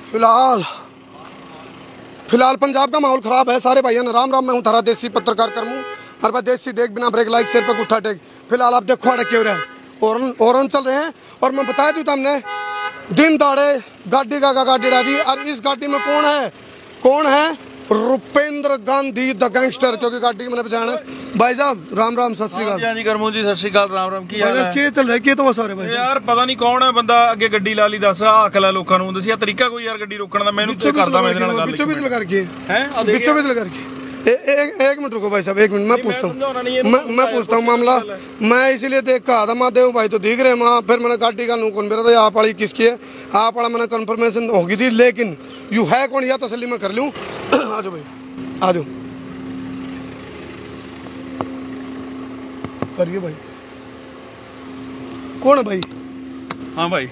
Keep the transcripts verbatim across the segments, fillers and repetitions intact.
फिलहाल फिलहाल पंजाब का माहौल ख़राब है। सारे भाइयों राम राम, मैं हूँ थारा देसी पत्रकार करमू। हर बार देसी देख बिना ब्रेक लाइक सिर पर उठा टेक। फिलहाल आप देखो अड़े क्यों रहे और औरन चल रहे हैं। और मैं बता दूँ तुमने दिन दाड़े गाड़ी का गाड़ी डाल दी। और इस गाड़ी में कौन है कौन है रुपेंद्र गांधी द गैंगस्टर, क्योंकि गाड़ी मैंने पहचाना है। भाई साहब राम राम सत श्री अकाल। हाँ जी करमू जी सत श्री अकाल राम राम। की हाल है? ਕੀ ਚੱਲ ਰਿਹਾ ਕੀ ਤੋਂ ਸਾਰੇ ਭਾਈ यार पता नहीं कौन है बंदा अगे गड्डी ला ली दस अकल है लोगों ਨੂੰ दसिया तरीका कोई यार गड्डी रोकਣ ਦਾ ਮੈਨੂੰ ਤੇ ਕਰਦਾ मैं ਇਹਦੇ ਨਾਲ ਗੱਲ ਵਿੱਚੋਂ ਵਿੱਚੋਂ ਕਰਕੇ हैं ਵਿੱਚੋਂ ਵਿੱਚੋਂ करके एक एक मिनट रुको भाई साहब, एक मिनट मैं पूछता हूँ मैं मैं पूछता हूँ मामला। मैं इसीलिए देख कहा था मैं देव भाई तो दिख रहे वहाँ, फिर मैंने गाड़ी का नू कौन मेरा था आप वाली किसकी है आप वाला मैंने कन्फर्मेशन होगी थी, लेकिन यू है कौन या तसल्ली मैं कर लूँ। आ जाओ भाई आ जाओ करिए भाई। कौन है भाई? हाँ भाई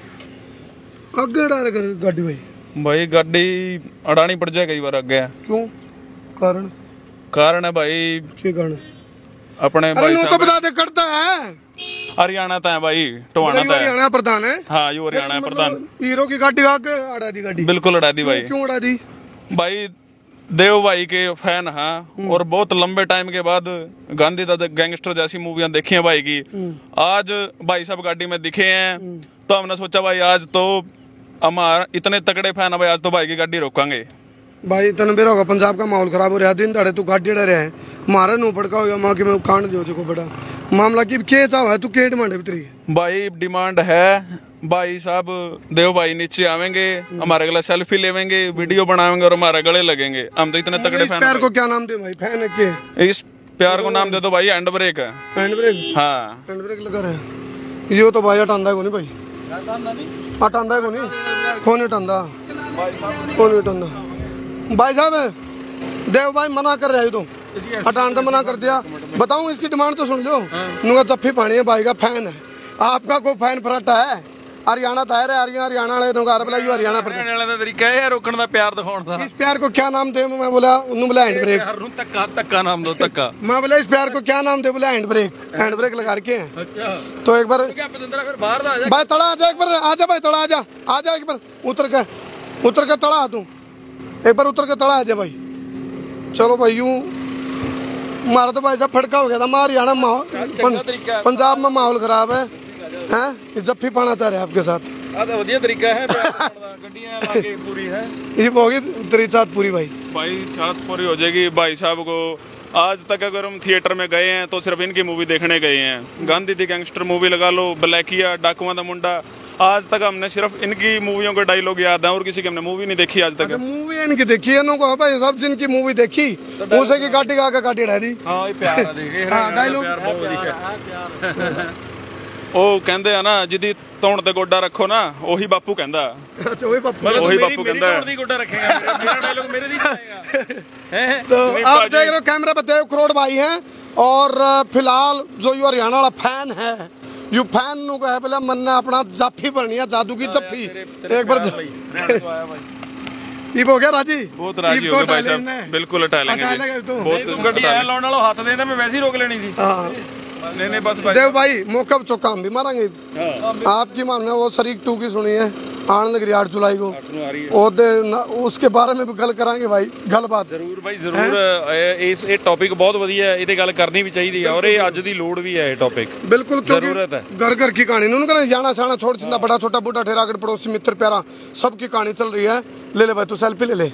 आगे डाल गाड़ी भाई भाई गाड़ी अड़ानी पड़ जाए कई बार अगे। क्यों कारण कारण है भाई क्या कारण अपने भाई साहब बता दे करता है हरियाणा था भाई टोहाना था हरियाणा प्रधान है। हाँ यू हरियाणा प्रधान हीरो की गाड़ी आके अड़ा दी गाड़ी बिल्कुल अड़ा दी भाई। क्यों अड़ा दी भाई देव भाई के फैन हैं और बहुत लंबे टाइम के बाद गांधी द गैंगस्टर जैसी मूवियां देखी हैं भाई की। आज भाई साहब गाड़ी में दिखे हैं तो हमने सोचा भाई आज तो हमारे इतने तगड़े फैन है भाई आज तो भाई की गाड़ी रोकांगे। भाई तन बेरा होगा पंजाब का माहौल खराब हो रहा है दिन दाड़े तू गाड़ी डे रहे हैं मारा नो पड़का होगा माँ की मैं कांड जो को बड़ा मामला की के चाव है तू के डिमांड है तेरी? भाई डिमांड है भाई साहब देव भाई नीचे आवेंगे हमारे गले सेल्फी लेवेंगे वीडियो बनाएंगे और हमारे गले लगेंगे। हम तो इतने तगड़े फैन। प्यार को क्या नाम दे भाई फैन है के? इस प्यार को नाम दे दो भाई हैंड ब्रेक है। हैंड ब्रेक हाँ हैंड ब्रेक लगा रहे यो तो भाई हटांदा है को नहीं भाई हटांदा है को नहीं कौन हटांदा कौन हटांदा भाई साहब देव भाई मना कर रहे हो तो हटान तो मना कर दिया। बताऊं इसकी डिमांड तो सुन लो। नुगा जफ्फी पानी है भाई का फैन है आपका कोई फैन फराटा है हरियाणा दायर है हरियाणा वाले हरियाणा हरियाणा वाला तरीका है रोकने का प्यार दिखाने का। इस प्यार को क्या नाम दे? मैं बोला उन्होंने बोला हैंड ब्रेक। धक्का धक्का नाम दो धक्का। मैं बोला इस प्यार को क्या नाम दे? बोला हैंड ब्रेक हैंड ब्रेक लगा के हैं। अच्छा तो एक बार फिर बाहर भाई तड़ा आ जा एक बार आ जा भाई तड़ा आ जा आ जा एक बार उतर के उतर के तड़ा तू एक बार उतर के तड़ा आ जा भाई। चलो भाई यूं मारा तो भाई साहब फटका हो गया था हरियाणा माहौल पंजाब में माहौल खराब है हैं जफ्फी पाना चाह रहे हैं आपके साथ। वधिया तरीका है गड्डियां लाके पूरी है ये होगी तेरी चाहत पूरी भाई भाई चाहत पूरी हो जाएगी। भाई साहब को आज तक अगर हम थिएटर में गए हैं तो सिर्फ इनकी मूवी देखने गए हैं। गांधी दी गैंगस्टर मूवी लगा लो ब्लैकिया डाकुआ दा मुंडा आज तक हमने सिर्फ इनकी मूवियों के डायलॉग याद है और किसी की हमने मूवी नहीं देखी आज तक। मूवी इनकी देखी है नो को भाई सब जिनकी मूवी देखी उसे की गाड़ी का गाड़ी ढा दी। हां प्यार देखे हां डायलॉग ਉਹ ਕਹਿੰਦੇ ਆ ਨਾ ਜਿਹਦੀ ਧੌਣ ਤੇ ਗੋਡਾ ਰੱਖੋ ਨਾ ਉਹੀ ਬਾਪੂ ਕਹਿੰਦਾ। ਅੱਛਾ ਉਹੀ ਬਾਪੂ ਉਹੀ ਬਾਪੂ ਕਹਿੰਦਾ ਧੌਣ ਦੀ ਗੋਡਾ ਰੱਖੇਗਾ मेरा डायलॉग मेरे दी जाएगा हैं। तो आप देख रहे हो कैमरा पे देव करोड़ भाई हैं और फिलहाल जो यू हरियाणा वाला फैन है यू फैन नु कहे पहले मन ने अपना जाफी भरनी है जादू की जफ्फी एक बार ये हो गया राजी बहुत राजी हो गए भाई साहब बिल्कुल हटा लेंगे बहुत गड्डी ऐ लाने वाला हाथ देंदा मैं वैसे ही रोक लेनी थी। नहीं नहीं बस देव भाई मौका चौका हम भी मारेंगे। आपकी मानना वो शरीक टू की सुनी है आनंद गिरी आठ जुलाई को उसके बारे में भी गल करांगे भाई गल बात जरूर भाई जरूर। इस ये टॉपिक बहुत वधिया है ये गल करनी भी चाहिए है और ये अज दी लोड़ भी है ये टॉपिक बिल्कुल जरूरत है। घर घर की कहानी उन्होंने कहना जाना साना छोड़ चिंता बड़ा छोटा बूढ़ा ठेरा अगर पड़ोसी मित्र प्यारा सबकी कहानी चल रही है। ले ले भाई तू सेल्फी ले ले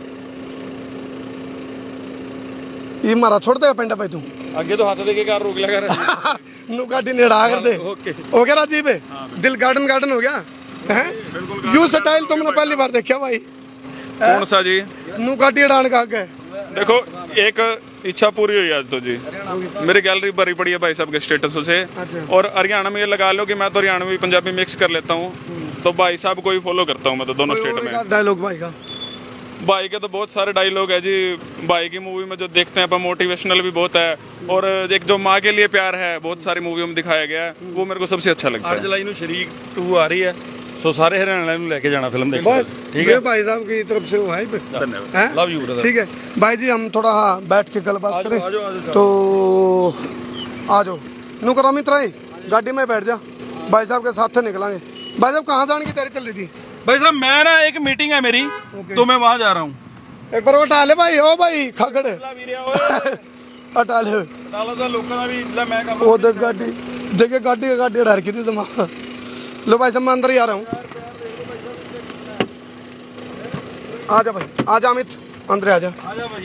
ये मारा छोड़ देगा पेंडा भाई तू आगे तो हाथ दे के कार रोक लिया कर नु गाड़ी नेड़ा कर दे हो गया राजीव दिल गार्डन गार्डन हो गया हैं यू स्टाइल तुमने पहली बार देखा भाई कौन सा जी नु गाड़ी उड़ान का आगे देखो एक इच्छा पूरी हुई आज तो जी मेरी गैलरी भरी पड़ी है भाई साहब के स्टेटस से। और हरियाणा में ये लगा लो कि मैं तो हरियाणवी पंजाबी मिक्स कर लेता हूँ तो भाई साहब को ही फॉलो करता हूँ मैं तो दोनों स्टेट में। डायलॉग भाई का भाई के तो बहुत सारे डायलॉग है जी भाई की मूवी में जो देखते हैं अपन मोटिवेशनल भी बहुत है और एक जो माँ के लिए प्यार है बहुत सारी मूवियों में दिखाया गया है वो मेरे को सबसे अच्छा लगता है। आठ जुलाई को शरीक टू आ रही है सो सारे हरियाणा को लेके जाना फिल्म देखने बस ठीक है भाई साहब की तरफ से वो है धन्यवाद लव यू ब्रदर। ठीक है भाई जी हम थोड़ा हाँ बैठ के गलबात करें तो आ जाओ नू करो मित्र गाड़ी में बैठ जा भाई साहब के साथ निकलांगे। भाई साहब कहाँ जाने की तैयारी चल रही थी? भाई साहब मैं ना एक मीटिंग है मेरी तो मैं वहाँ जा रहा हूँ। एक बार हटा ले भाई, ओ भाई खाकड़ हटा ले वो देख गाड़ी, देखिए गाड़ी गाड़ी डर की थी समा। लो भाई साहब मैं अंदर ही आ रहा हूँ। आजा भाई, आजा अमित, अंदर आजा, आजा भाई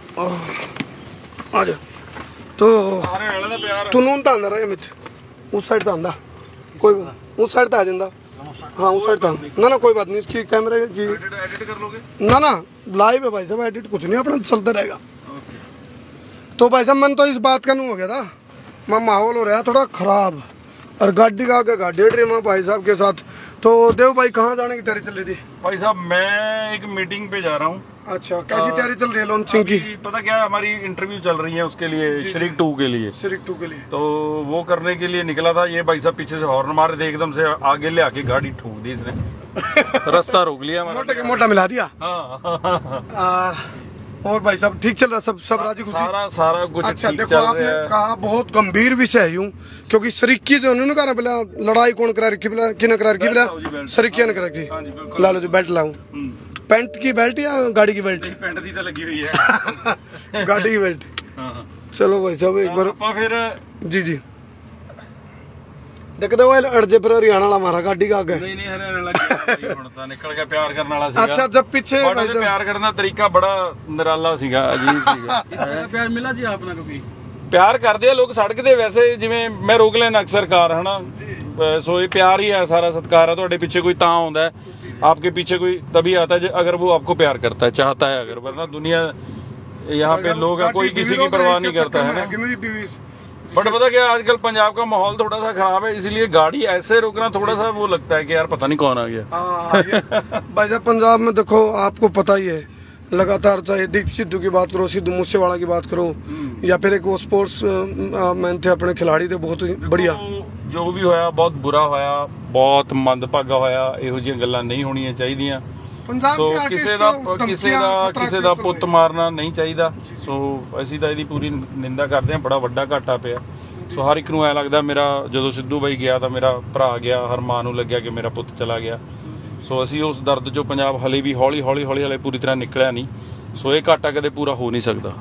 आजा आजा। तो तू नून तो अंदर है अमित, उस साइड तो आंदा कोई बात, उस साइड तो आ जाता। हाँ उस साइड तो ना ना कोई बात नहीं, इसकी कैमरे की एडिट कर लोगे ना ना लाइव है भाई साहब, एडिट कुछ नहीं अपना चलता रहेगा। तो भाई साहब मन तो इस बात का नहीं हो गया था, मैं माहौल हो रहा थोड़ा खराब और गाड़ी का आगे गाड़ी ड्रीम भाई साहब के साथ। तो देव भाई कहाँ जाने की तैयारी चल रही थी? भाई साहब मैं एक मीटिंग पे जा रहा हूँ। अच्छा कैसी तैयारी चल रही है लॉन्चिंग की? पता क्या हमारी इंटरव्यू चल रही है उसके लिए, शरीक टू के लिए। शरीक टू के लिए तो वो करने के लिए निकला था। ये भाई साहब पीछे से हॉर्न मार रहे थे, एकदम से आगे ले आके गाड़ी ठोक दी इसने। रास्ता रोक लिया हमारा, मोटा के मोटा मिला दिया। हाँ आ, और भाई साहब ठीक चल रहा, सब सब राजी खुशी? सारा सारा कुछ अच्छा ठीक देखो चल आपने रहा है। कहा बहुत गंभीर विषय है यूं, क्योंकि सरीकी जो उन्होंने कहा ना बोला लड़ाई कौन करा रखी, बोला किने करा रखी, बोला सरीकिया ने करा रखी। हाँ जी, बिल्कुल। ला लो जी बेल्ट लाऊं, पैंट की बेल्ट या गाड़ी की बेल्ट? पेंट दी तो लगी हुई है। गाड़ी की बेल्ट। हाँ। चलो भाई साहब एक बार ਆਪਾਂ फिर जी जी देखते हो अड़जे पर हरियाणा वाला मारा गाड़ी का आगे। नहीं नहीं हरियाणा लग गया ਹੁਣ ਤਾਂ ਨਿਕਲ ਗਿਆ ਪਿਆਰ ਕਰਨ ਵਾਲਾ ਸੀਗਾ। अच्छा जब पीछे बड़ा भाई से साहब प्यार करने का तरीका बड़ा निराला ਸੀਗਾ, ਅਜੀਬ ਸੀਗਾ। ਪਿਆਰ ਮਿਲਾ ਜੀ ਆਪਣਾ ਕੋਈ? ਪਿਆਰ ਕਰਦੇ ਆ ਲੋਕ ਸੜਕ ਦੇ, ਵੈਸੇ ਜਿਵੇਂ ਮੈਂ ਰੋਕ ਲੈਣਾ ਅਕਸਰ ਕਾਰ ਹਨਾ, ਸੋ ਇਹ ਪਿਆਰ ਹੀ ਹੈ, ਸਾਰਾ ਸਤਿਕਾਰ ਹੈ। ਤੁਹਾਡੇ ਪਿੱਛੇ ਕੋਈ ਤਾਂ ਆਉਂਦਾ ਹੈ, आपके पीछे कोई तभी आता है अगर वो आपको प्यार करता है, चाहता है अगर, वरना दुनिया यहाँ पे लोग हैं कोई किसी की परवाह नहीं करता है ना। बट पता क्या आजकल पंजाब का माहौल थोड़ा सा खराब है, इसीलिए गाड़ी ऐसे रोकना थोड़ा सा वो लगता है कि यार पता नहीं कौन आ गया। भाई साहब पंजाब में देखो आपको पता ही है, लगातार चाहे दीप सिद्धू की बात करो, सिद्धू मूसेवाला की बात करो, या फिर एक वो स्पोर्ट्स मैन थे अपने खिलाड़ी थे बहुत ही बढ़िया। जो भी होया बहुत बुरा होया, बहुत मंदभागा होया, ਇਹੋ ਜਿਹੀਆਂ ਗੱਲਾਂ ਨਹੀਂ ਹੋਣੀਆਂ ਚਾਹੀਦੀਆਂ। ਸੋ ਕਿਸੇ ਦਾ ਕਿਸੇ ਦਾ ਕਿਸੇ ਦਾ ਪੁੱਤ ਮਾਰਨਾ ਨਹੀਂ ਚਾਹੀਦਾ। ਸੋ ਅਸੀਂ ਤਾਂ ਇਹਦੀ ਪੂਰੀ ਨਿੰਦਾ ਕਰਦੇ ਹਾਂ, ਬੜਾ ਵੱਡਾ ਘਾਟਾ ਪਿਆ। ਸੋ ਹਰ ਇੱਕ ਨੂੰ ਐ ਲੱਗਦਾ ਮੇਰਾ ਜਦੋਂ ਸਿੱਧੂ ਬਾਈ ਗਿਆ ਤਾਂ ਮੇਰਾ ਭਰਾ ਗਿਆ, ਹਰ ਮਾਂ ਨੂੰ ਲੱਗਿਆ ਕਿ ਮੇਰਾ ਪੁੱਤ ਚਲਾ ਗਿਆ। ਸੋ ਅਸੀਂ ਉਸ ਦਰਦ ਚੋਂ ਪੰਜਾਬ ਹਲੇ ਵੀ ਹੌਲੀ ਹੌਲੀ ਹੌਲੀ ਹਲੇ ਪੂਰੀ ਤਰ੍ਹਾਂ ਨਿਕਲਿਆ ਨਹੀਂ। ਸੋ ਇਹ ਘਾਟਾ ਕਦੇ ਪੂਰਾ ਹੋ नहीं सकता।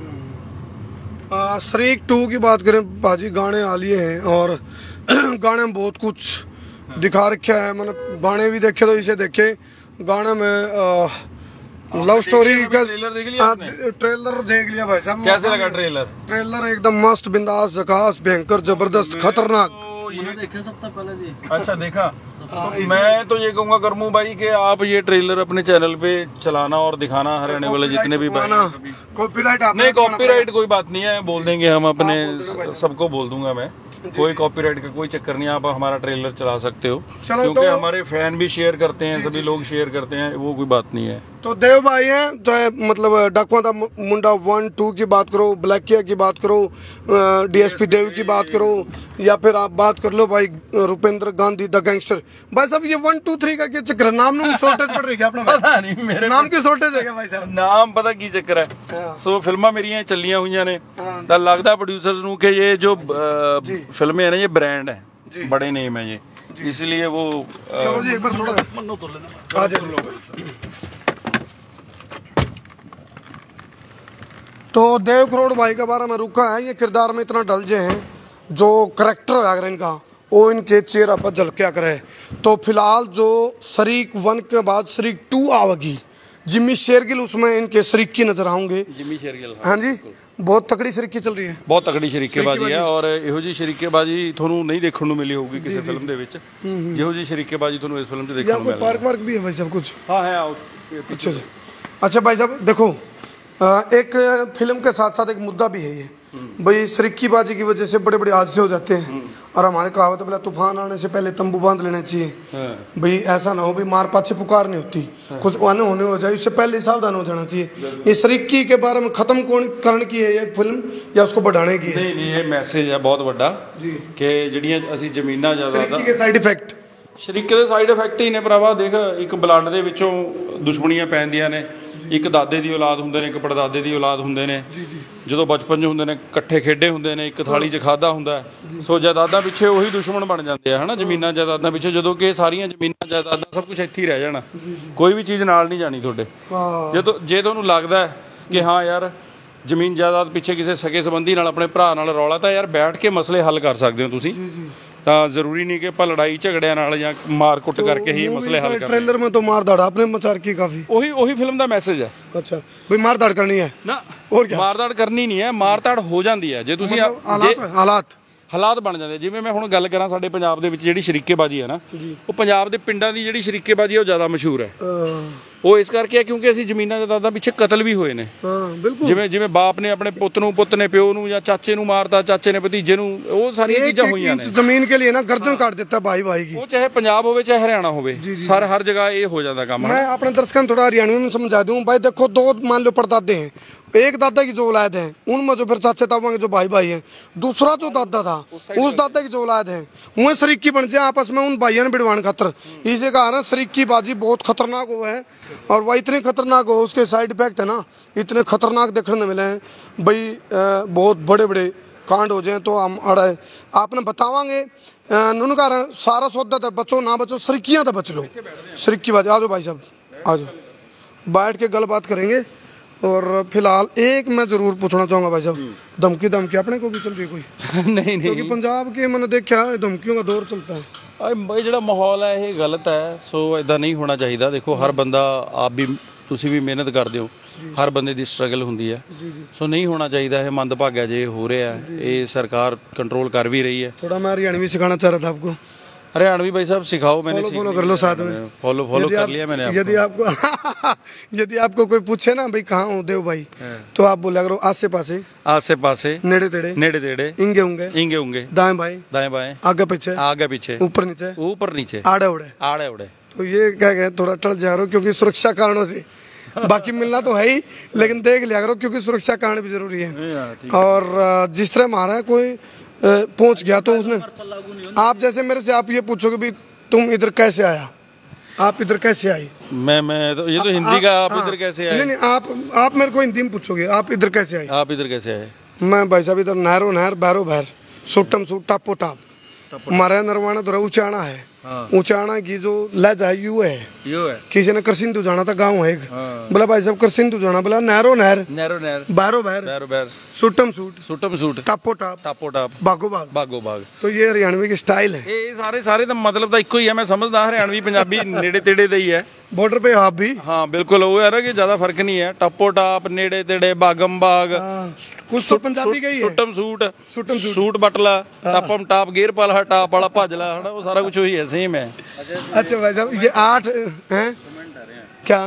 शरीक टू की बात करें भाजी, गाने आ लिए हैं और गाने में बहुत कुछ दिखा रखा है, मतलब गाने भी देखे तो इसे देखे, गाने में लव स्टोरी का ट्रेलर देख लिया आपने? ट्रेलर देख लिया भाई साहब। कैसे लगा ट्रेलर? ट्रेलर एकदम मस्त, बिंदास, झकास, भयंकर, जबरदस्त, खतरनाक। देखा सबसे पहले जी? अच्छा देखा। मैं तो ये कहूंगा करमू भाई कि आप ये ट्रेलर अपने चैनल पे चलाना और दिखाना, हरियाणा वाले जितने भी भाई। कॉपीराइट नहीं कॉपीराइट कोई बात नहीं है, बोल देंगे हम अपने, सबको बोल दूंगा मैं, कोई कॉपीराइट का कोई चक्कर नहीं है। आप हमारा ट्रेलर चला सकते हो क्योंकि तो, हमारे फैन भी शेयर करते हैं, सभी लोग शेयर करते हैं, वो कोई बात नहीं है। तो देव भाई है चाहे मतलब डाकुआ दा मुंडा वन टू की बात करो, ब्लैकिया की बात करो, डीएसपी देव की बात करो, या फिर आप बात कर लो भाई रुपेंद्र गांधी द गैंगस्टर। भाई साहब ये वन टू थ्री का क्या चक्कर है? नाम में शॉर्टेज पड़ रही है अपना? पता नहीं मेरे नाम की शॉर्टेज है क्या भाई साहब? नाम पता की ਚੱਕਰ ਹੈ। ਸੋ ਫਿਲਮਾਂ ਮੇਰੀਆਂ ਚੱਲੀਆਂ ਹੋਈਆਂ ਨੇ ਤਾਂ ਲੱਗਦਾ ਪ੍ਰੋਡਿਊਸਰਸ ਨੂੰ कि ये जो फिल्में है ना ये ब्रांड है, बड़े नेम है ये, इसलिए वो चलो जी एक बार थोड़ा आ जाओ। तो देव करोड़ भाई के बारे में रुका है, ये किरदार में इतना डल जे हैं, जो करेक्टर है अगर इनका वो इनके चेहरा पर झलकिया करे। तो फिलहाल जो शरीक वन के बाद शरीक टू आवेगी, जिम्मी शेरगिल उसमें इनके शरीक की नजर आएंगे। जिम्मी शेरगिल हाँ जी, बहुत तकड़ी शरीकी चल रही है, ਬਹੁਤ ਤਕੜੀ ਸ਼ਰੀਕੇਬਾਜ਼ੀ ਹੈ। ਔਰ ਇਹੋ ਜੀ ਸ਼ਰੀਕੇਬਾਜ਼ੀ ਤੁਹਾਨੂੰ ਨਹੀਂ ਦੇਖਣ ਨੂੰ ਮਿਲੀ ਹੋਊਗੀ ਕਿਸੇ ਫਿਲਮ ਦੇ ਵਿੱਚ, ਜਿਹੋ ਜੀ ਸ਼ਰੀਕੇਬਾਜ਼ੀ ਤੁਹਾਨੂੰ ਇਸ ਫਿਲਮ 'ਚ ਦੇਖਣ ਨੂੰ ਮਿਲੀ। पार्क वार्क भी है भाई साहब कुछ? हाँ है। अच्छा जी, अच्छा भाई साहब देखो एक फिल्म के साथ साथ एक मुद्दा भी है ये भाई, शरीकीबाजी की वजह से बड़े बड़े हादसे हो जाते हैं। और हमारे कहावत बोला तूफान आने से पहले तंबू बांध लेना चाहिए भाई, ऐसा ना हो भाई मार पाछे पुकार नहीं होती, कुछ आने होने हो जाए उससे पहले सावधान हो जाना चाहिए। ये शरीकी के बारे में खत्म कौन करने की है ये फिल्म या उसको बढ़ाने की है? नहीं नहीं ये मैसेज है बहुत बड़ा कि ਜਿਹੜੀਆਂ ਅਸੀਂ ਜ਼ਮੀਨਾਂ ਜ਼ਿਆਦਾ के साइड इफेक्ट ਸ਼ਰੀਕੇ ਦੇ ਸਾਈਡ ਇਫੈਕਟ ਹੀ ਨੇ ਭਰਾਵਾ। ਦੇਖ ਇੱਕ ਬਲੱਡ ਦੇ ਵਿੱਚੋਂ ਦੁਸ਼ਮਣੀਆਂ ਪੈਂਦੀਆਂ ਨੇ, ਇੱਕ ਦਾਦੇ ਦੀ ਔਲਾਦ ਹੁੰਦੇ ਨੇ, ਇੱਕ ਪੜਦਾਦੇ ਦੀ ਔਲਾਦ ਹੁੰਦੇ ਨੇ, ਜਦੋਂ ਬਚਪਨ 'ਚ ਹੁੰਦੇ ਨੇ ਇਕੱਠੇ ਖੇਡੇ ਹੁੰਦੇ ਨੇ, ਇੱਕ ਥਾਲੀ 'ਚ ਖਾਦਾ ਹੁੰਦਾ, ਸੋ ਜਾਇਦਾਦਾਂ ਪਿੱਛੇ ਉਹੀ ਦੁਸ਼ਮਣ ਬਣ ਜਾਂਦੇ ਆ, ਹਨਾ, ਜ਼ਮੀਨਾਂ ਜਾਇਦਾਦਾਂ ਪਿੱਛੇ, ਜਦੋਂ ਕਿ ਸਾਰੀਆਂ ਜ਼ਮੀਨਾਂ ਜਾਇਦਾਦਾਂ ਸਭ ਕੁਝ ਇੱਥੇ ਹੀ ਰਹਿ ਜਾਣਾ, ਕੋਈ ਵੀ ਚੀਜ਼ ਨਾਲ ਨਹੀਂ ਜਾਣੀ ਤੁਹਾਡੇ। ਜਦੋਂ ਜੇ ਤੁਹਾਨੂੰ ਲੱਗਦਾ ਹੈ ਕਿ ਹਾਂ ਯਾਰ ਜ਼ਮੀਨ ਜਾਇਦਾਦ ਪਿੱਛੇ ਕਿਸੇ ਸਕੇ ਸੰਬੰਧੀ ਨਾਲ, ਆਪਣੇ ਭਰਾ ਨਾਲ ਰੌਲਾ, ਤਾਂ ਯਾਰ ਬੈਠ ਕੇ ਮਸਲੇ ਹੱਲ ਕਰ ਸਕਦੇ ਹੋ ਤੁਸੀਂ। ਤਾਂ ਜ਼ਰੂਰੀ ਨਹੀਂ ਕਿ ਆਪਾਂ ਲੜਾਈ ਝਗੜਿਆਂ ਨਾਲ ਜਾਂ ਮਾਰ ਕੁੱਟ ਕਰਕੇ ਹੀ ਮਸਲੇ हल कर। ट्रेलर में तो मार धाड़ आपने मचा रखी काफी। ਉਹੀ ਉਹੀ ਫਿਲਮ ਦਾ ਮੈਸੇਜ ਹੈ। अच्छा भाई मार धाड़ करनी है ਨਾ, और क्या ਮਾਰਦਾੜ ਕਰਨੀ ਨਹੀਂ ਹੈ, ਮਾਰਤਾੜ ਹੋ ਜਾਂਦੀ ਹੈ ਜੇ ਤੁਸੀਂ ਜੇ हालात हालात ਹਾਲਾਤ ਬਣ ਜਾਂਦੇ। ਜਿਵੇਂ ਮੈਂ ਹੁਣ ਗੱਲ ਕਰਾਂ, ਸਾਡੇ ਪੰਜਾਬ ਦੇ ਵਿੱਚ ਜਿਹੜੀ ਸ਼ਰੀਕੇਬਾਜ਼ੀ ਹੈ ਨਾ, ਉਹ ਪੰਜਾਬ ਦੇ ਪਿੰਡਾਂ ਦੀ ਜਿਹੜੀ ਸ਼ਰੀਕੇਬਾਜ਼ੀ ਹੈ ਉਹ ਜ਼ਿਆਦਾ ਮਸ਼ਹੂਰ ਹੈ। ਉਹ ਇਸ ਕਰਕੇ ਹੈ ਕਿਉਂਕਿ ਅਸੀਂ ਜ਼ਮੀਨਾਂ ਜਾਇਦਾਦਾਂ ਪਿੱਛੇ ਕਤਲ ਵੀ ਹੋਏ ਨੇ। हाँ बिल्कुल। ਜਿਵੇਂ ਜਿਵੇਂ ਬਾਪ ਨੇ ਆਪਣੇ ਪੁੱਤ ਨੂੰ, ਪੁੱਤ ਨੇ ਪਿਓ ਨੂੰ, ਜਾਂ ਚਾਚੇ ਨੂੰ ਮਾਰਤਾ, ਚਾਚੇ ਨੇ ਭਤੀਜੇ ਨੂੰ, ਉਹ ਸਾਰੀਆਂ ਚੀਜ਼ਾਂ ਹੋਈਆਂ ਨੇ। जमीन के लिए ना गर्दन काट देता भाई भाई की। ਉਹ ਚਾਹੇ ਪੰਜਾਬ ਹੋਵੇ ਚਾਹੇ ਹਰਿਆਣਾ ਹੋਵੇ, ਸਰ हर जगह ये हो जाता काम। मैं अपने दर्शकों को थोड़ा हरियाणवी में समझा दूं भाई। देखो दो मान लो परदादे हैं, एक दादा की जो औलाद है उनमें जो फिर चाचे ताऊ के जो भाई भाई हैं, दूसरा जो दादा था उस दादा की जो औलाद है वह शरीकी बन जाए आपस में, उन भाइयों ने बिड़वान खतर। इसी कारण शरीकी बाजी बहुत खतरनाक हुआ है, और वह इतनी खतरनाक हो उसके साइड इफेक्ट है ना इतने खतरनाक देखने को मिले हैं भाई। बहुत बड़े बड़े कांड हो जाए तो हम अड़े आपने बतावांगे। उनका सारा सौदा था, बचो ना बचो, शरीकियाँ तो बच लो, शरीकी बाजी। आ जाओ भाई साहब, आ जाओ, बैठ के गल बात करेंगे। और फिलहाल एक मैं जरूर पूछना चाहूंगा भाई साहब, धमकी धमकी अपने को भी चल रही है कोई? नहीं नहीं, क्योंकि पंजाब के मैंने देखा है धमकियों का दौर चलता है। ਇਹ ਜਿਹੜਾ ਮਾਹੌਲ ਹੈ ਇਹ ਗਲਤ ਹੈ, ਸੋ ਇਦਾਂ ਨਹੀਂ ਹੋਣਾ ਚਾਹੀਦਾ। ਦੇਖੋ ਹਰ ਬੰਦਾ, ਆਪ ਵੀ ਤੁਸੀਂ ਵੀ ਮਿਹਨਤ ਕਰਦੇ ਹੋ, ਹਰ ਬੰਦੇ ਦੀ ਸਟਰਗਲ ਹੁੰਦੀ ਹੈ, ਸੋ ਨਹੀਂ ਹੋਣਾ ਚਾਹੀਦਾ। ਇਹ ਮੰਦਭਾਗਾ ਜੇ ਹੋ ਰਿਹਾ, ਇਹ ਸਰਕਾਰ ਕੰਟਰੋਲ कर भी रही है। थोड़ा मैं हरियाणवी सिखाना चाह रहा था आपको। हरियाणवी भाई साहब सिखाओ, मैंने फॉलो फॉलो कर लो साथ में। फॉलो फॉलो कर लिया मैंने। यदि आपको यदि आपको कोई पूछे ना भाई कहाँ हो देव भाई, तो आप बोला करो आसे पासे, आसे पासे, नेड़े तेड़े, नेड़े तेड़े, इंगे होंगे, इंगे होंगे, दाएं बाएं, दाएं बाएं, आगे पीछे, आगे पीछे, ऊपर नीचे, ऊपर नीचे, आड़े उड़े, आड़े उड़े। तो ये क्या कहे थोड़ा टल जा रहा हो क्योंकि सुरक्षा कारणों से। बाकी मिलना तो है ही, लेकिन देख लिया करो क्योंकि सुरक्षा कारण भी जरूरी है। और जिस तरह मारा कोई पहुंच गया तो उसने, आप जैसे मेरे से आप ये पूछोगे भी तुम इधर कैसे आया, आप इधर कैसे आई? मैं मैं तो ये तो हिंदी का, आप इधर कैसे आए? नहीं नहीं, आप आप मेरे को हिंदी में पूछोगे आप इधर कैसे आई? आप इधर कैसे आए? मैं भाई साहब इधर नहरो नहर बैरो बैर सुटम सुट टापो टाप, हमारा नरवाना तो उचाना है। उचाना की जो लहजा है यू है, यू है। किसी ने करसिंधु जाना था, गाँव है एक, बोला भाई साहब करसिंधु जाना, बोला नहरो नहर, नहरो नहर, बैरो बैर, बैरो बैर, सुटम सूट, सुटम सूट, टापो टाप, टापो टाप, बागो बाग, बागो बाग। तो ये हरियाणवी की स्टाइल है। ਇਹ ਸਾਰੇ ਸਾਰੇ ਦਾ ਮਤਲਬ ਤਾਂ ਇੱਕੋ ਹੀ ਹੈ। ਮੈਂ ਸਮਝਦਾ ਹਰਿਆਣਵੀ ਪੰਜਾਬੀ ਨੇੜੇ ਤੇੜੇ ਦੇ ਹੀ ਹੈ। बॉर्डर पे आप भी ਹਾਂ ਬਿਲਕੁਲ, ਉਹ ਹੈ ਨਾ ਕਿ ਜ਼ਿਆਦਾ ਫਰਕ ਨਹੀਂ ਹੈ। ਟੱਪੋ ਟਾਪ, ਨੇੜੇ ਤੇੜੇ, ਬਾਗਮ ਬਾਗ, कुछ तो पंजाबी का ही है। ਸੁੱਟਮ ਸੂਟ, सुटम सूट, ਸੂਟ ਬਟਲਾ, ਟਾਪਮ ਟਾਪ, ਗੇਰ ਪਾਲਾ, ਟਾਪ ਵਾਲਾ ਭਜਲਾ, ਹਨਾ, ਉਹ ਸਾਰਾ ਕੁਝ ਉਹੀ ਹੈ, ਸੇਮ ਹੈ। अच्छा भाई साहब ये आठ हैं क्या?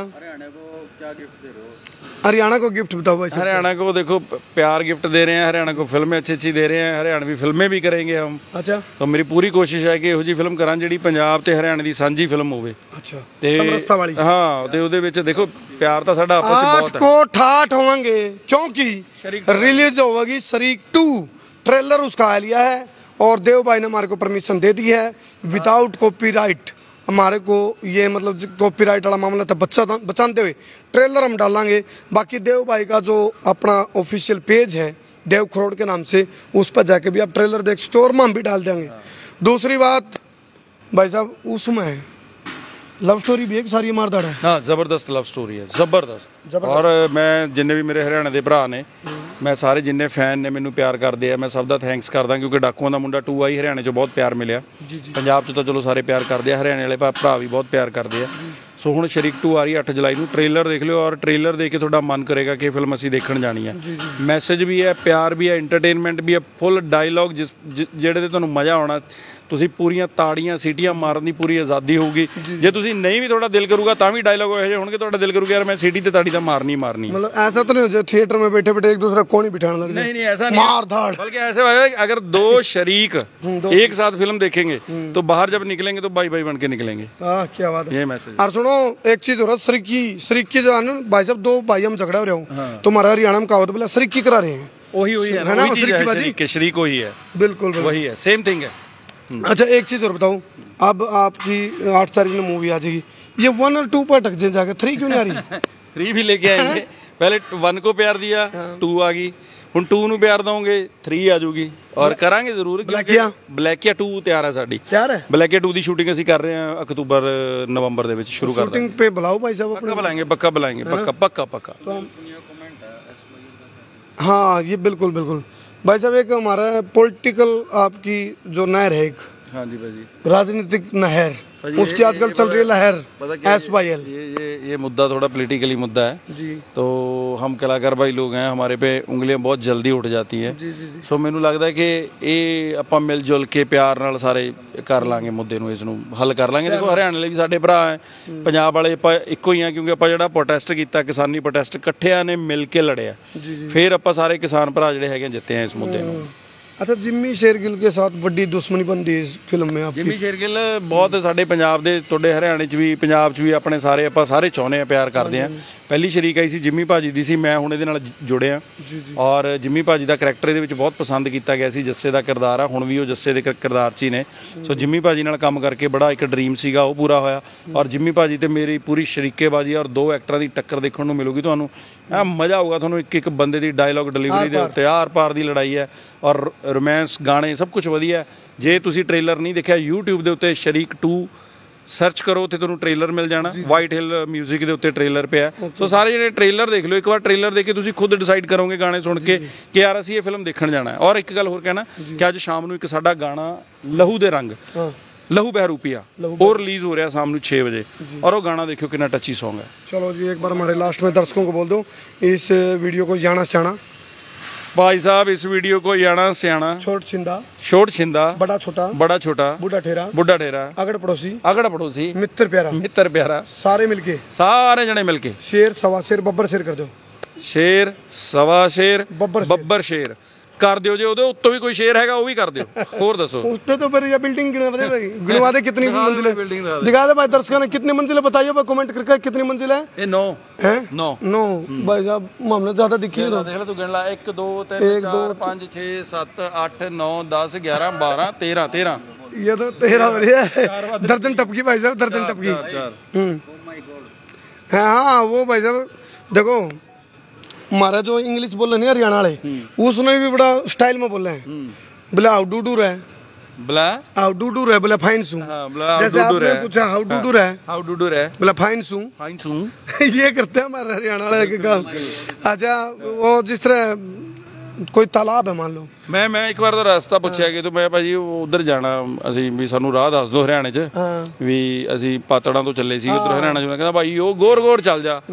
हरियाणा को गिफ्ट बताओ भाई साहब। हरियाणा को देखो प्यार गिफ्ट दे रहे हैं, हरियाणा को फिल्में अच्छी अच्छी दे रहे हैं, हरियाणवी फिल्में भी करेंगे हम। अच्छा तो मेरी पूरी कोशिश है कि ਇਹੋ ਜਿਹੀ ਫਿਲਮ ਕਰਾਂ ਜਿਹੜੀ ਪੰਜਾਬ ਤੇ ਹਰਿਆਣਾ ਦੀ ਸਾਂਝੀ ਫਿਲਮ ਹੋਵੇ। अच्छा ਤੇ समरसता वाली। ਹਾਂ, ਤੇ ਉਹਦੇ ਵਿੱਚ ਦੇਖੋ ਪਿਆਰ ਤਾਂ ਸਾਡਾ ਆਪਸ ਵਿੱਚ आठ ਬਹੁਤ है। को ठाठ होंगे क्योंकि रिलीज होगी शरीक टू, ट्रेलर उसका आ लिया है और देव भाई ने हमारे को परमिशन दे दी है विदाउट कॉपीराइट। हमारे को ये मतलब कॉपीराइट वाला मामला था बचा बचाते हुए ट्रेलर हम डालेंगे। बाकी देव भाई का जो अपना ऑफिशियल पेज है देव खरोड़ के नाम से, उस पर जाके भी आप ट्रेलर देख सकते हो और हम भी डाल देंगे। दूसरी बात भाई साहब उसमें लव स्टोरी भी एक सारी मारदाड़ है। हाँ, जबरदस्त लव स्टोरी है, जबरदस्त। और मैं जिन्ने भी मेरे हरियाणा के भरा ने, मैं सारे जिन्ने फैन ने मैनू प्यार करते हैं, मैं सब का थैंक्स करदा क्योंकि डाकुआं दा मुंडा टू आई हरियाणे चो बहुत प्यार मिलिया। पंजाब चो तो चलो सारे प्यार करते हैं, हरियाणे वाले भरा भी बहुत प्यार करते हैं। सो हुण शरीक टू आ रही है अठ जुलाई नूं, ट्रेलर देख लिओ और ट्रेलर देख के तुहाडा मन करेगा कि फिल्म असीं देखण जानी है। मैसेज भी है, प्यार भी है, एंटरटेनमेंट भी है, फुल डायलॉग जिस जिहड़े ते तुहानूं मज़ा आउणा। ਤੁਸੀਂ ਪੂਰੀਆਂ ਤਾੜੀਆਂ ਸੀਟੀਆਂ ਮਾਰਨ ਦੀ ਪੂਰੀ ਆਜ਼ਾਦੀ ਹੋਊਗੀ। ਜੇ ਤੁਸੀਂ ਨਹੀਂ ਵੀ ਤੁਹਾਡਾ ਦਿਲ ਕਰੂਗਾ ਤਾਂ ਵੀ ਡਾਇਲੌਗ ਇਹੋ ਜਿਹੇ ਹੋਣਗੇ ਤੁਹਾਡਾ ਦਿਲ ਕਰੂਗਾ यार मैं सीटी ਤੇ ਤਾੜੀ ਤਾਂ ਮਾਰਨੀ मारनी। मतलब ऐसा तो नहीं हो जाए थिएटर में बैठे बैठे एक दूसरे को नहीं बिठाने लग जाए। नहीं नहीं ऐसा नहीं, मार धाड़। बल्कि ऐसे होगा अगर दो शरीक एक साथ फिल्म देखेंगे तो बाहर जब निकलेंगे तो भाई भाई बन के निकलेंगे। हाँ क्या बात है। ये मैसेज। और सुनो एक चीज हो रहा सरीकी सरीकी जो है ना भाई साहब, दो भाई हम झगड़ा हो रहे हो तो हमारा हरियाणा में कहावत बोला सरीकी करा रहे हैं। वही वही है ना, शरीक शरीक वही है, बिल्कुल वही है, सेम थिंग है। अच्छा एक चीज और बताऊं, अब आपकी आठ तारीख में मूवी आ जाएगी, ये वन और टू पर अटक जाएगा, थ्री क्यों नहीं आ रही? थ्री भी लेके आएंगे। पहले वन को प्यार दिया, टू आ गई, ਹੁਣ टू ਨੂੰ ਪਿਆਰ ਦਵੋਗੇ थ्री ਆ ਜਾਊਗੀ ਔਰ ਕਰਾਂਗੇ ਜ਼ਰੂਰ। ਬਲੈਕੀਆ ਬਲੈਕੀਆ टू ਤਿਆਰ ਹੈ ਸਾਡੀ। ਤਿਆਰ ਹੈ ਬਲੈਕੀਆ टू ਦੀ ਸ਼ੂਟਿੰਗ ਅਸੀਂ ਕਰ ਰਹੇ ਹਾਂ ਅਕਤੂਬਰ ਨਵੰਬਰ ਦੇ ਵਿੱਚ ਸ਼ੁਰੂ ਕਰ ਦਾਂਗੇ। शूटिंग पे बुलाओ भाई साहब पक्का बुलाएंगे पक्का बुलाएंगे पक्का पक्का पक्का। हाँ ये बिल्कुल बिल्कुल भाई साहब। एक हमारा पॉलिटिकल आपकी जो नहर है एक हाँ जी भाई जी, राजनीतिक नहर, उसकी आजकल चल रही है लहर एस वाई एल। ये ये ये मुद्दा थोड़ा पॉलिटिकली मुद्दा है जी। तो हम कलाकार भाई लोग हैं, हमारे पे उंगलियां बहुत जल्दी उठ जाती हैं। सो मैनू लगता है कि ये ਆਪਾਂ ਮਿਲ ਜੁਲ ਕੇ ਪਿਆਰ ਨਾਲ ਸਾਰੇ ਕਰ ਲਾਂਗੇ ਮੁੱਦੇ ਨੂੰ, ਇਸ ਨੂੰ ਹੱਲ ਕਰ ਲਾਂਗੇ। ਦੇਖੋ ਹਰਿਆਣੇ ਲਈ ਵੀ ਸਾਡੇ ਭਰਾ ਹੈ, ਪੰਜਾਬ ਵਾਲੇ ਆਪਾਂ ਇੱਕੋ ਹੀ ਆ, ਕਿਉਂਕਿ ਆਪਾਂ ਜਿਹੜਾ ਪ੍ਰੋਟੈਸਟ ਕੀਤਾ ਕਿਸਾਨੀ ਪ੍ਰੋਟੈਸਟ ਇਕੱਠਿਆਂ ਨੇ ਮਿਲ ਕੇ ਲੜਿਆ, ਫਿਰ ਆਪਾਂ ਸਾਰੇ ਕਿਸਾਨ ਭਰਾ ਜਿਹੜੇ ਹੈਗੇ ਜਿੱਤੇ ਆ ਇਸ ਮੁੱਦੇ ਨੂੰ। अच्छा जिम्मी शेरगिल के साथ बड़ी दुश्मनी बनती है इस फिल्म में आपकी। ਜਿੰਮੀ ਸ਼ੇਰਗਿੱਲ ਬਹੁਤ ਸਾਡੇ ਪੰਜਾਬ ਦੇ, ਤੁਹਾਡੇ ਹਰਿਆਣੇ 'ਚ ਵੀ ਪੰਜਾਬ 'ਚ ਵੀ ਆਪਣੇ ਸਾਰੇ ਆਪਾਂ ਸਾਰੇ ਚਾਹੁੰਦੇ ਆ, ਪਿਆਰ ਕਰਦੇ ਆ। ਪਹਿਲੀ ਸ਼ਰੀਕ ਆਈ ਸੀ ਜਿੰਮੀ ਭਾਜੀ ਦੀ ਸੀ, ਮੈਂ ਹੁਣ ਇਹਦੇ ਨਾਲ ਜੁੜਿਆ ਔਰ ਜਿੰਮੀ ਭਾਜੀ ਦਾ ਕਰੈਕਟਰ ਇਹਦੇ ਵਿੱਚ ਬਹੁਤ ਪਸੰਦ ਕੀਤਾ ਗਿਆ ਸੀ। ਜੱਸੇ ਦਾ ਕਿਰਦਾਰ ਆ, ਹੁਣ ਵੀ ਉਹ ਜੱਸੇ ਦੇ ਕਿਰਦਾਰ 'ਚ ਹੀ ਨੇ। ਸੋ ਜਿੰਮੀ ਭਾਜੀ ਨਾਲ ਕੰਮ ਕਰਕੇ ਬੜਾ ਇੱਕ ਡਰੀਮ ਸੀਗਾ, ਉਹ ਪੂਰਾ ਹੋਇਆ। ਔਰ ਜਿੰਮੀ ਭਾਜੀ ਤੇ ਮੇਰੀ ਪੂਰੀ ਸ਼ਰੀਕੇਬਾਜ਼ੀ ਔਰ ਦੋ ਐਕਟਰਾਂ ਦੀ ਟੱਕਰ ਦੇਖਣ ਨੂੰ ਮਿਲੂਗੀ ਤੁਹਾਨੂੰ। ਐ ਮਜ਼ਾ ਆਊਗਾ ਤੁਹਾਨੂੰ, ਇੱਕ ਇੱਕ ਬੰਦੇ ਦੀ ਡਾਇਲੌਗ ਡਿਲੀਵਰੀ ਦੇ ਉੱਤੇ ਆਰ ਪਾਰ ਦੀ ਲੜਾਈ ਹੈ ਔਰ ਰੋਮਾਂਸ ਗਾਣੇ ਸਭ ਕੁਝ ਵਧੀਆ। ਜੇ ਤੁਸੀਂ ਟ੍ਰੇਲਰ ਨਹੀਂ ਦੇਖਿਆ YouTube ਦੇ ਉੱਤੇ ਸ਼ਰੀਕ ਟੂ ਸਰਚ ਕਰੋ ਤੇ ਤੁਹਾਨੂੰ ਟ੍ਰੇਲਰ ਮਿਲ ਜਾਣਾ। ਵਾਈਟ ਹਿੱਲ ਮਿਊਜ਼ਿਕ ਦੇ ਉੱਤੇ ਟ੍ਰੇਲਰ ਪਿਆ। ਸੋ ਸਾਰੇ ਜਿਹੜੇ ਟ੍ਰੇਲਰ ਦੇਖ ਲਓ, ਇੱਕ ਵਾਰ ਟ੍ਰੇਲਰ ਦੇਖ ਕੇ ਤੁਸੀਂ ਖੁਦ ਡਿਸਾਈਡ ਕਰੋਗੇ ਗਾਣੇ ਸੁਣ ਕੇ ਕਿ ਯਾਰ ਅਸੀਂ ਇਹ ਫਿਲਮ ਦੇਖਣ ਜਾਣਾ ਹੈ। ਔਰ ਇੱਕ ਗੱਲ ਹੋਰ ਕਹਿਣਾ ਕਿ ਅੱਜ ਸ਼ਾਮ ਨੂੰ ਇੱਕ ਸਾਡਾ ਗਾਣਾ ਲਹੂ ਦੇ ਰੰਗ लहू बहरूपिया और रिलीज हो रहा है शाम ਨੂੰ छह बजे और वो गाना देखियो कितना टची सॉन्ग है। चलो जी एक बार हमारे लास्ट में दर्शकों को बोल दो इस वीडियो को जाना सियाना भाई साहब, इस वीडियो को जाना सियाना, छोट छिंदा छोट छिंदा, बड़ा छोटा बड़ा छोटा, बूढ़ा ठेरा बुढ़ा ठेरा, अगड़ पड़ोसी अगड़ पड़ोसी, मित्र प्यारा मित्र प्यारा, सारे मिलके सारे जने मिलके शेर सवा शेर बब्बर शेर कर दो। शेर सवा शेर बब्बर बब्बर शेर कर दियो। जो ਉਹਦੇ ਉੱਤੋਂ ਵੀ ਕੋਈ ਸ਼ੇਰ ਹੈਗਾ ਉਹ ਵੀ ਕਰ ਦਿਓ। ਹੋਰ ਦੱਸੋ उससे तो फिर ये बिल्डिंग गिनवा दे भाई, गिनवा दे कितनी मंजिल है, दिखा दे भाई दर्शकों ने कितनी मंजिल है, बताइए भाई कमेंट करके कितनी मंजिल है। ये नौ है नौ नौ भाई साहब हमने ज्यादा दिखी है। देख ले तू गिन ला, एक दो तीन चार पाँच छह सात आठ नौ दस ग्यारह बारह तेरह तेरह ये तो तेरह हो रही है, दर्जन टपकी भाई साहब, दर्जन टपकी। हम्म हाँ वो भाई साहब देखो हमारा जो इंग्लिश बोल रहे हैं हरियाणा वाले, उसने भी बड़ा स्टाइल में बोल रहे हैं। बोला हाउ डू डू रहा है, बोला हाउ डू डू रहा है, बोला फाइन सू। जैसे आपने पूछा हाउ डू डू रहा है, हाउ डू डू रहा है, बोला फाइन सू फाइन सू। ये करते हैं हमारे हरियाणा वाले के काम। अच्छा वो जिस तरह कोई तालाब है मान लो, मैं मैं एक बार तो रास्ता पूछा कि तो मैं भाजी उधर जाना ਅਸੀਂ ਵੀ ਸਾਨੂੰ ਰਾਹ ਦੱਸ ਦਿਓ ਹਰਿਆਣੇ 'ਚ ਵੀ ਅਸੀਂ ਪਾਤੜਾਂ ਤੋਂ ਚੱਲੇ ਸੀ ਉਧਰ ਹਰਿਆਣਾ 'ਚ। ਮੈਂ ਕਹਿੰਦਾ ਭਾਈ ਉਹ ਗੋਰ ਗੋਰ ਚੱਲ ਜਾ।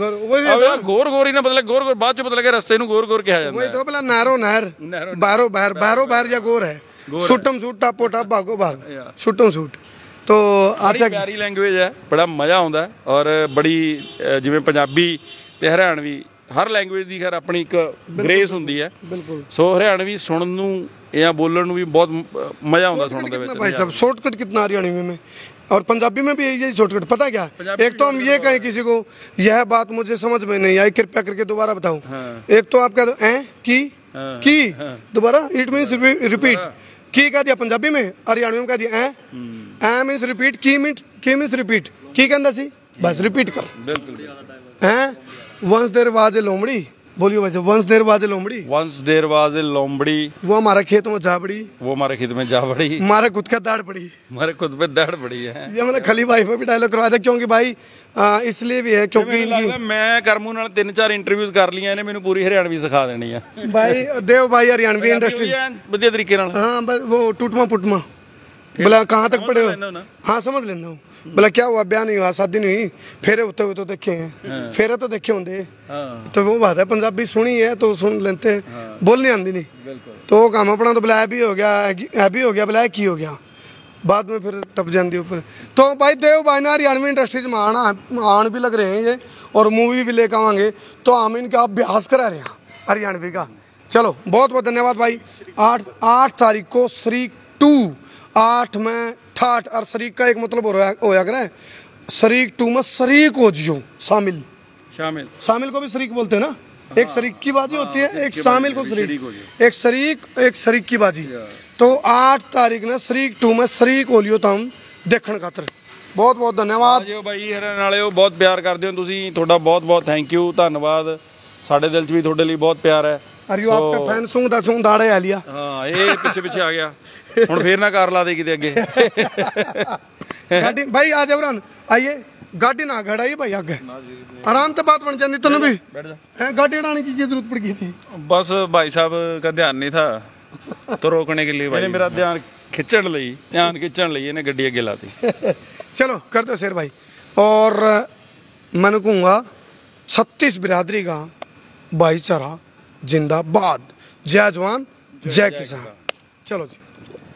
ਗੋਰ ਗੋਰ ਹੀ ਨਾ ਬਦਲੇ, ਗੋਰ ਗੋਰ ਬਾਅਦ 'ਚ ਬਦਲ ਕੇ ਰਸਤੇ ਨੂੰ ਗੋਰ ਗੋਰ ਕਿਹਾ ਜਾਂਦਾ। वही तो बोला नारो नहर बारो बहर बारो बहर या गोर है, सुटम सूट टापो टाप भागो भाग सुटम सूट। तो अच्छा ਪਿਆਰੀ ਲੈਂਗੁਏਜ ਹੈ, ਬੜਾ ਮਜ਼ਾ ਆਉਂਦਾ ਔਰ ਬੜੀ ਜਿਵੇਂ ਪੰਜਾਬੀ ਤੇ ਹਰਿਆਣਵੀ ਹਰ ਲੈਂਗੁਏਜ ਦੀ ਖੈਰ ਆਪਣੀ ਇੱਕ ਗ੍ਰੇਸ ਹੁੰਦੀ ਹੈ। ਸੋ ਹਰਿਆਣਵੀ ਸੁਣਨ ਨੂੰ ਜਾਂ ਬੋਲਣ ਨੂੰ ਵੀ ਬਹੁਤ ਮਜ਼ਾ ਆਉਂਦਾ ਸੁਣਨ ਦੇ ਵਿੱਚ। भाई साहब शॉर्टकट कितना हरियाणवी में और पंजाबी में भी यही शॉर्टकट पता है क्या? एक तो हम ये कहें किसी को यह बात मुझे समझ में नहीं आई, कृपया करके दोबारा बताओ। एक तो आप कह दो ऐ की की दोबारा, इट मीन्स रिपीट। की कह दिया पंजाबी में, हरियाणवी में कह दिया ऐ, ऐ मीन्स रिपीट, की मीन्स की मीन्स रिपीट। की कहता सी बस रिपीट कर। बिल्कुल हैं वंस देर वाज ए लोमड़ी, बोलियो वैसे वंस देर वाज ए लोमड़ी, वंस देर वाज ए लोमड़ी, वो हमारे खेत में जा पड़ी, वो हमारे खेत में जा पड़ी, हमारे खुद का दाढ़ पड़ी, हमारे खुद पे दाढ़ पड़ी है। ये मतलब खली भाई पे भी डायलॉग करवाया था क्योंकि भाई आ, इसलिए भी है क्योंकि इनकी मैं करमू नाल तीन चार इंटरव्यूज कर लिया ने, मैंने पूरी हरियाणवी सिखा देनी है भाई देव भाई हरियाणवी इंडस्ट्री बढ़िया तरीके नाल। हाँ बस वो टूटमा पुटमा बोला कहाँ तक पढ़े हो? हाँ समझ लेना हूँ। बोला क्या हुआ, ब्याह नहीं हुआ, शादी नहीं हुई, फेरे होते हुए तो देखे हैं, फेरे तो देखे होंगे। तो वो बात है पंजाबी सुनी है तो सुन लेते हैं, बोलनी आती नहीं। तो काम अपना तो बुलाया भी हो गया, है भी हो गया, बुलाया की हो गया, बाद में फिर टप जाती ऊपर। तो भाई देव भाई ना हरियाणवी इंडस्ट्री में आना आन भी लग रहे हैं ये, और मूवी भी लेकर आवांगे तो हम इनका अभ्यास करा रहे हैं हरियाणवी का। चलो बहुत बहुत धन्यवाद भाई। आठ आठ तारीख को शरीक टू, आठ में ठाठ और शरीक का एक मतलब होया करे, शरीक टू में शरीक हो जियो, शामिल शामिल शामिल को भी शरीक बोलते हैं ना। एक शरीक की बाजी होती है, एक शामिल को शरीक, एक शरीक एक शरीक की बाजी। तो आठ तारीख ने शरीक टू में शरीक हो लियो तो हम देखने खातर बहुत बहुत धन्यवाद। जो भाई हरियाणा वाले हो बहुत प्यार करते हो तुसीं, ਤੁਹਾਡਾ बहुत बहुत थैंक यू धन्यवाद। ਸਾਡੇ ਦਿਲ 'ਚ ਵੀ ਤੁਹਾਡੇ ਲਈ ਬਹੁਤ ਪਿਆਰ ਹੈ। अरे यो आपका फैन सूंघ दा सूंघ दाड़े आ लिया। ਹਾਂ ਇਹ ਪਿੱਛੇ ਪਿੱਛੇ ਆ ਗਿਆ ਹੁਣ ਫੇਰ ਨਾ ਕਾਰ ਲਾ ਦੇ ਕਿਤੇ ਅੱਗੇ गाड़ी भाई आ जाओ रन आइए गाड़ी ना घड़ाइए भाई आगे आराम से बात बन जानी तनु भी बैठ जा है गाड़ी उड़ाने की क्या जरूरत पड़ गई थी बस भाई साहब का ध्यान नहीं था तो रोकने के लिए ਇਹਨੇ भाई ਮੇਰਾ ਧਿਆਨ ਖਿੱਚਣ ਲਈ ਧਿਆਨ ਖਿੱਚਣ ਲਈ ਇਹਨੇ ਗੱਡੀ ਅੱਗੇ ਲਾਤੀ चलो कर दो शेर भाई और मैंने कहूँगा छत्तीस बिरादरी का भाईचारा जिंदाबाद जय जवान जय किसान चलो जी।